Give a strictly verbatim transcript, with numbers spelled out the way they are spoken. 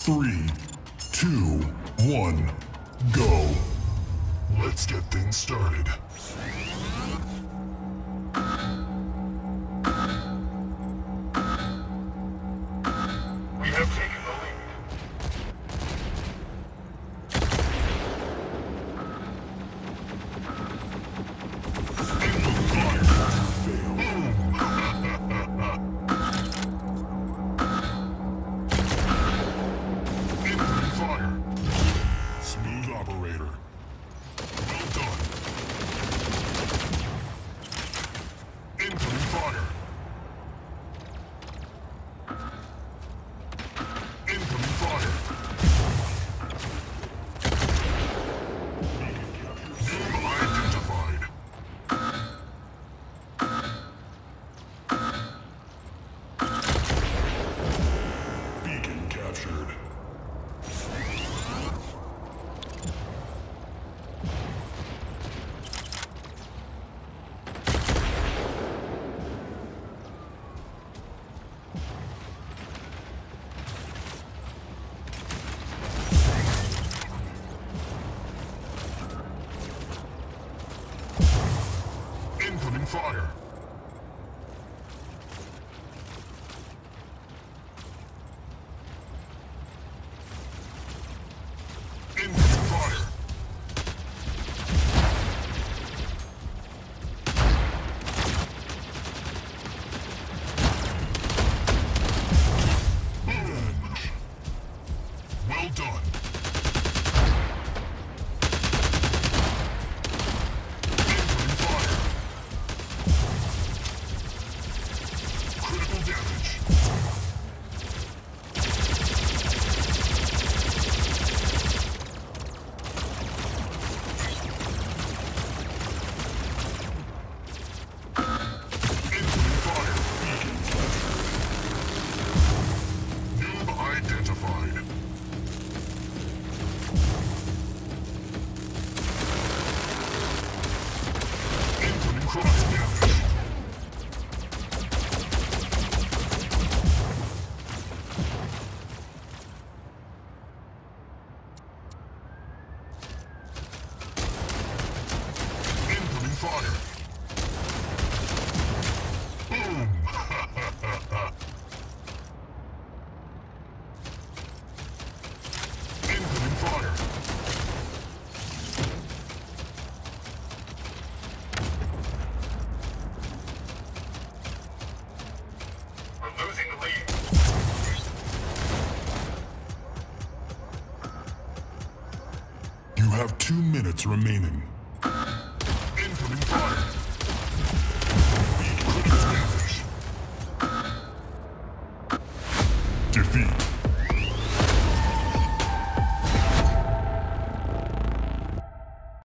Three, two, one, go. Let's get things started. We have taken the lead. Operator. Well done. Incoming fire. Incoming fire. Doom identified. Beacon captured. Incoming fire. Incoming fire. Revenge. Well done. Fire. Boom. Incoming fire. We're losing the lead. You have two minutes remaining. Incoming fire. Critical damage. Defeat.